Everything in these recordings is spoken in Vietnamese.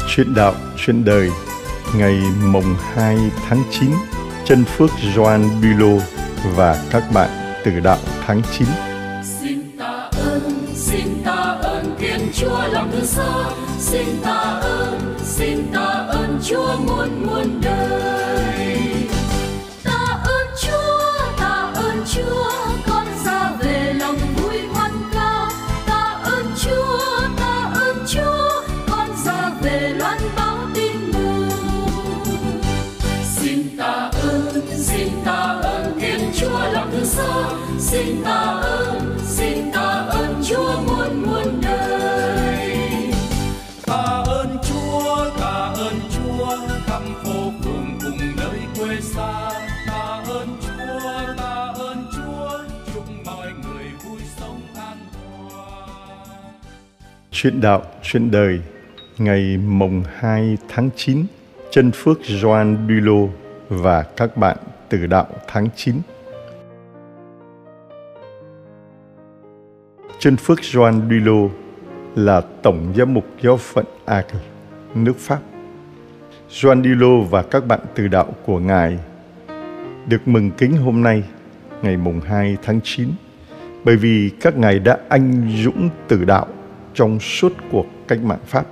Chuyện đạo, chuyện đời, ngày mùng 2 tháng 9, Chân Phước Gioan Bulo và các bạn từ đạo tháng 9. Xin tạ ơn Thiên Chúa lòng thương xót. Xin tạ ơn Chúa muôn muôn đời. Tạ ơn Chúa, con ra về lòng vui hoan ca. Tạ ơn Chúa, con ra về loan báo tin mừng. Xin tạ ơn Thiên Chúa lòng thương xót. Xin tạ ơn Chúa muôn muôn đời. Tạ ơn Chúa, khắp phố phường cùng nơi quê xa. Tạ ơn Chúa, chúc mọi người vui sống an toàn. Chuyện đạo, chuyện đời, ngày mùng 2 tháng 9, Chân Phước Gioan Bulo và các bạn từ đạo tháng 9. Chân Phước Gioan Bulo là Tổng Giám mục Giáo phận Arles, nước Pháp. Gioan Bulo và các bạn từ đạo của Ngài được mừng kính hôm nay, ngày mùng 2 tháng 9, bởi vì các Ngài đã anh dũng tử đạo trong suốt cuộc cách mạng Pháp.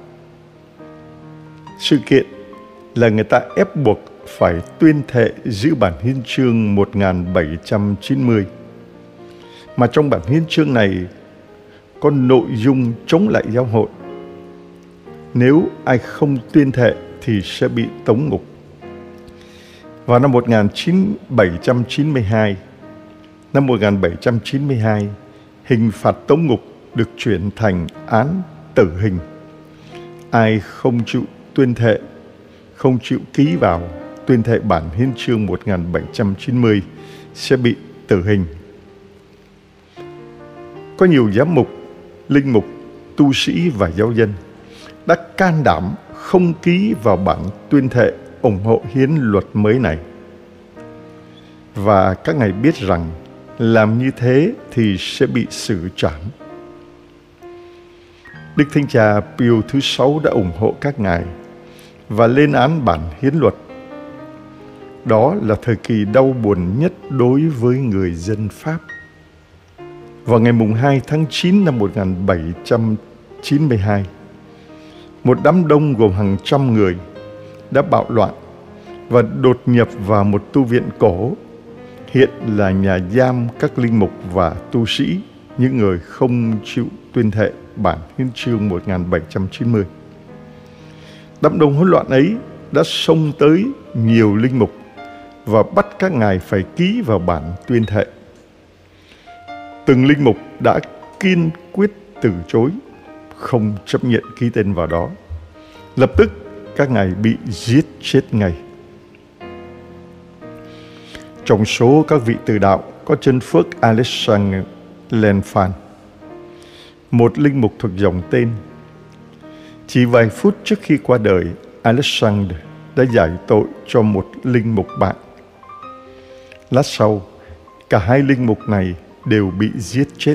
Sự kiện là người ta ép buộc phải tuyên thệ giữ bản hiến chương 1790, mà trong bản hiến chương này có nội dung chống lại giáo hội. Nếu ai không tuyên thệ thì sẽ bị tống ngục. Vào năm 1792, hình phạt tống ngục được chuyển thành án tử hình. Ai không chịu tuyên thệ, không chịu ký vào tuyên thệ bản hiến chương 1790 sẽ bị tử hình. Có nhiều giám mục, linh mục, tu sĩ và giáo dân đã can đảm không ký vào bản tuyên thệ ủng hộ hiến luật mới này. Và các ngài biết rằng làm như thế thì sẽ bị xử trảm. Đức Thánh Cha Pio thứ 6 đã ủng hộ các ngài và lên án bản hiến luật. Đó là thời kỳ đau buồn nhất đối với người dân Pháp. Vào ngày mùng 2 tháng 9 năm 1792, một đám đông gồm hàng trăm người đã bạo loạn và đột nhập vào một tu viện cổ, hiện là nhà giam các linh mục và tu sĩ, những người không chịu tuyên thệ bản hiến chương 1790. Đám đông hỗn loạn ấy đã xông tới nhiều linh mục và bắt các ngài phải ký vào bản tuyên thệ. Từng linh mục đã kiên quyết từ chối, không chấp nhận ký tên vào đó. Lập tức các ngài bị giết chết ngay. Trong số các vị từ đạo có Chân Phước Alexandre L'Enfant, một linh mục thuộc dòng tên. Chỉ vài phút trước khi qua đời, Alexandre đã giải tội cho một linh mục bạn. Lát sau, cả hai linh mục này đều bị giết chết.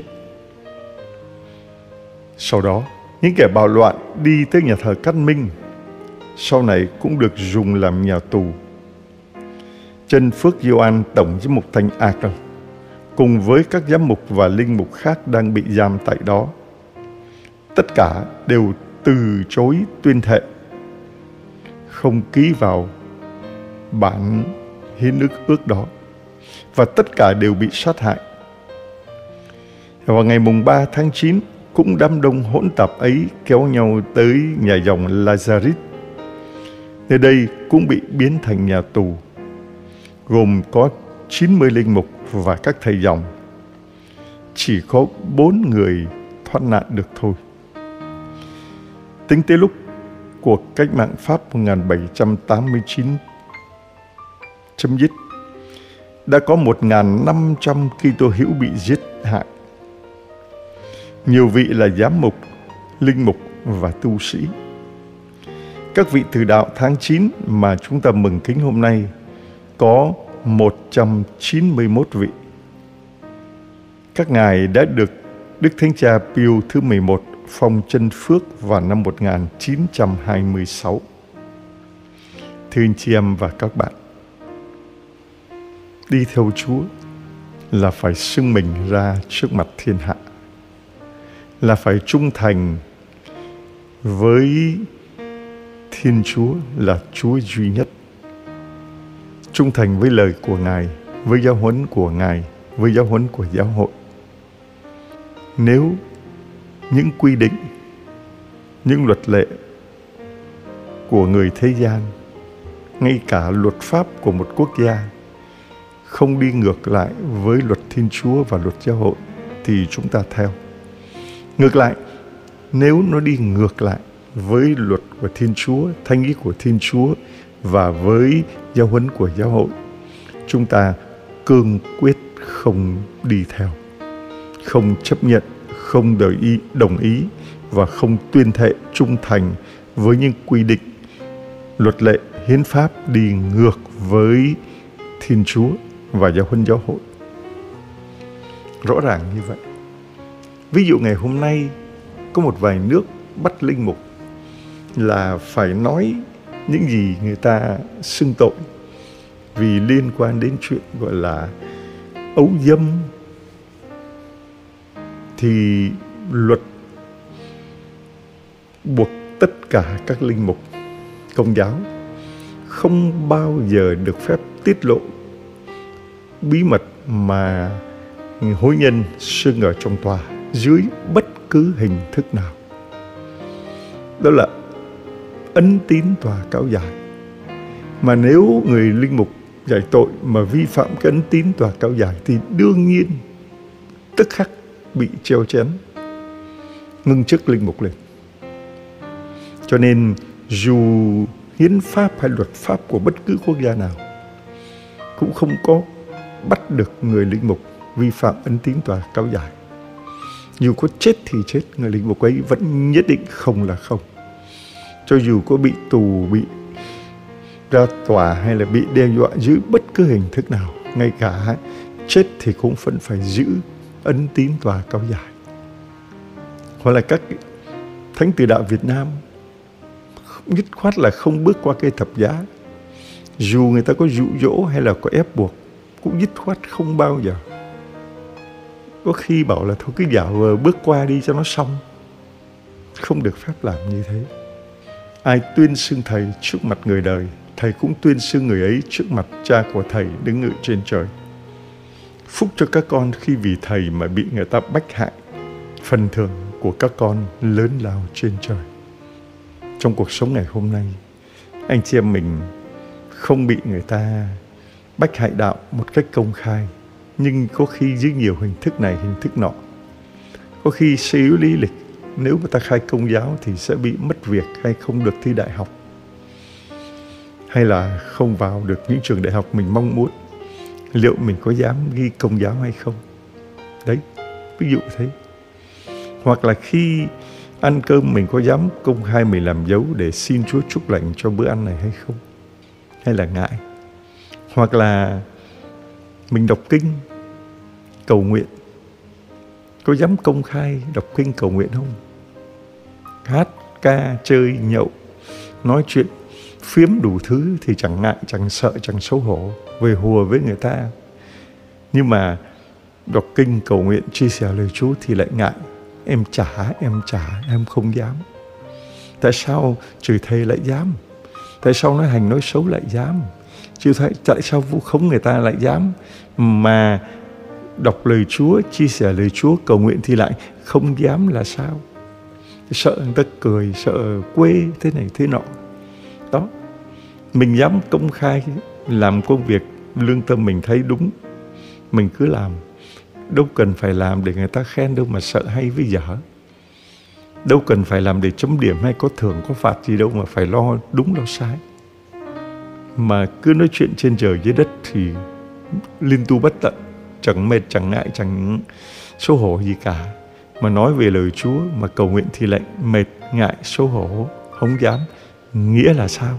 Sau đó, những kẻ bạo loạn đi tới nhà thờ Cát Minh, sau này cũng được dùng làm nhà tù. Chân Phước Gioan, Tổng Giám mục thành Arles, cùng với các giám mục và linh mục khác đang bị giam tại đó, tất cả đều từ chối tuyên thệ, không ký vào bản hiến ước đó, và tất cả đều bị sát hại. Vào ngày mùng 3 tháng 9, cũng đám đông hỗn tạp ấy kéo nhau tới nhà dòng Lazarus. Nơi đây cũng bị biến thành nhà tù, gồm có 90 linh mục và các thầy dòng. Chỉ có 4 người thoát nạn được thôi. Tính tới lúc cuộc cách mạng Pháp 1789 chấm dứt, đã có 1.500 Kitô hữu bị giết hại. Nhiều vị là giám mục, linh mục và tu sĩ. Các vị từ đạo tháng 9 mà chúng ta mừng kính hôm nay có 191 vị. Các ngài đã được Đức Thánh Cha Pio thứ 11 phong chân phước vào năm 1926. Thưa anh chị em và các bạn, đi theo Chúa là phải xưng mình ra trước mặt thiên hạ, là phải trung thành với Thiên Chúa là Chúa duy nhất, trung thành với lời của Ngài, với giáo huấn của Ngài, với giáo huấn của giáo hội. Nếu những quy định, những luật lệ của người thế gian, ngay cả luật pháp của một quốc gia không đi ngược lại với luật Thiên Chúa và luật giáo hội thì chúng ta theo. Ngược lại, nếu nó đi ngược lại với luật của Thiên Chúa, thánh ý của Thiên Chúa và với giáo huấn của giáo hội, chúng ta cương quyết không đi theo, không chấp nhận, không đồng ý và không tuyên thệ trung thành với những quy định, luật lệ, hiến pháp đi ngược với Thiên Chúa và giáo huấn giáo hội. Rõ ràng như vậy. Ví dụ ngày hôm nay có một vài nước bắt linh mục là phải nói những gì người ta xưng tội vì liên quan đến chuyện gọi là ấu dâm, thì luật buộc tất cả các linh mục Công giáo không bao giờ được phép tiết lộ bí mật mà hối nhân xưng ở trong tòa dưới bất cứ hình thức nào. Đó là ấn tín tòa cáo giải. Mà nếu người linh mục giải tội mà vi phạm cái ấn tín tòa cáo giải thì đương nhiên tức khắc bị treo chén, ngưng chức linh mục lên. Cho nên dù hiến pháp hay luật pháp của bất cứ quốc gia nào cũng không có bắt được người linh mục vi phạm ấn tín tòa cáo giải. Dù có chết thì chết, người linh mục ấy vẫn nhất định không là không. Cho dù có bị tù, bị ra tòa hay là bị đe dọa dưới bất cứ hình thức nào, ngay cả chết thì cũng vẫn phải giữ ấn tín tòa cáo giải. Hoặc là các thánh tử đạo Việt Nam nhất khoát là không bước qua cây thập giá. Dù người ta có dụ dỗ hay là có ép buộc, cũng dứt khoát không bao giờ. Có khi bảo là thôi cứ giả vờ bước qua đi cho nó xong. Không được phép làm như thế. Ai tuyên xưng thầy trước mặt người đời, thầy cũng tuyên xưng người ấy trước mặt cha của thầy đứng ngự trên trời. Phúc cho các con khi vì thầy mà bị người ta bách hại. Phần thưởng của các con lớn lao trên trời. Trong cuộc sống ngày hôm nay, anh chị em mình không bị người ta bách hại đạo một cách công khai, nhưng có khi dưới nhiều hình thức này hình thức nọ. Có khi suy yếu lý lịch, nếu mà ta khai công giáo thì sẽ bị mất việc hay không được thi đại học, hay là không vào được những trường đại học mình mong muốn. Liệu mình có dám ghi công giáo hay không? Đấy, ví dụ thế. Hoặc là khi ăn cơm mình có dám công khai mình làm dấu để xin Chúa chúc lành cho bữa ăn này hay không? Hay là ngại? Hoặc là mình đọc kinh, cầu nguyện, có dám công khai đọc kinh cầu nguyện không? Hát, ca, chơi, nhậu, nói chuyện, phiếm đủ thứ thì chẳng ngại, chẳng sợ, chẳng xấu hổ, về hùa với người ta. Nhưng mà đọc kinh, cầu nguyện, chia sẻ lời Chúa thì lại ngại. Em không dám. Tại sao chửi thầy lại dám? Tại sao nói hành nói xấu lại dám? Tại sao vu khống người ta lại dám? Mà đọc lời Chúa, chia sẻ lời Chúa, cầu nguyện thì lại không dám là sao? Sợ người ta cười, sợ quê thế này thế nọ. Đó, mình dám công khai làm công việc lương tâm mình thấy đúng, mình cứ làm. Đâu cần phải làm để người ta khen đâu mà sợ hay với dở. Đâu cần phải làm để chấm điểm hay có thưởng có phạt gì đâu mà phải lo đúng lo sai. Mà cứ nói chuyện trên trời dưới đất thì liên tu bất tận, chẳng mệt, chẳng ngại, chẳng xấu hổ gì cả. Mà nói về lời Chúa mà cầu nguyện thì lại mệt, ngại, xấu hổ, không dám. Nghĩa là sao?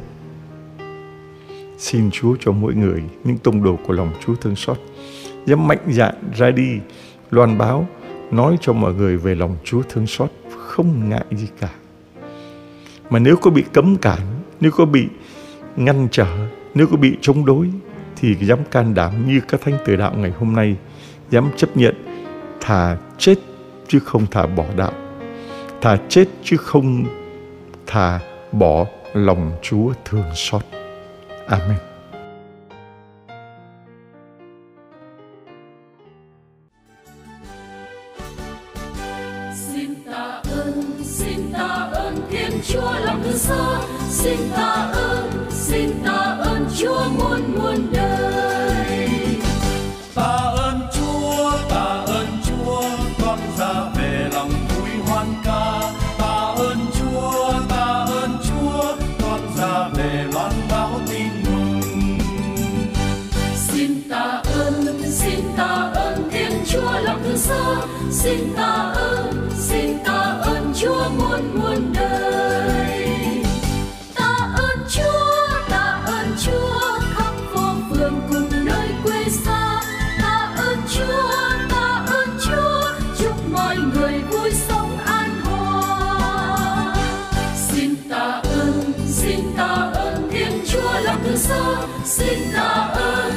Xin Chúa cho mỗi người những tông đồ của lòng Chúa thương xót, dám mạnh dạn ra đi loan báo, nói cho mọi người về lòng Chúa thương xót, không ngại gì cả. Mà nếu có bị cấm cản, nếu có bị ngăn trở, nếu có bị chống đối, thì dám can đảm như các thánh tử đạo ngày hôm nay, dám chấp nhận thà chết chứ không thà bỏ đạo, thà chết chứ không thà bỏ lòng Chúa thương xót. Amen. Xin tạ ơn Thiên Chúa lòng từ xa. Xin tạ ơn Chúa muôn muôn đời. Tạ ơn Chúa, con ra về lòng vui hoan ca. Tạ ơn Chúa, con ra về loan báo tin mừng. Xin tạ ơn Thiên Chúa lòng từ xa. Xin tạ ơn Chúa muôn muôn đời. Tạ ơn Chúa khắp phố phường cùng nơi quê xa. Tạ ơn Chúa chúc mọi người vui sống an hòa. Xin tạ ơn Thiên Chúa lòng từ xa. Xin tạ ơn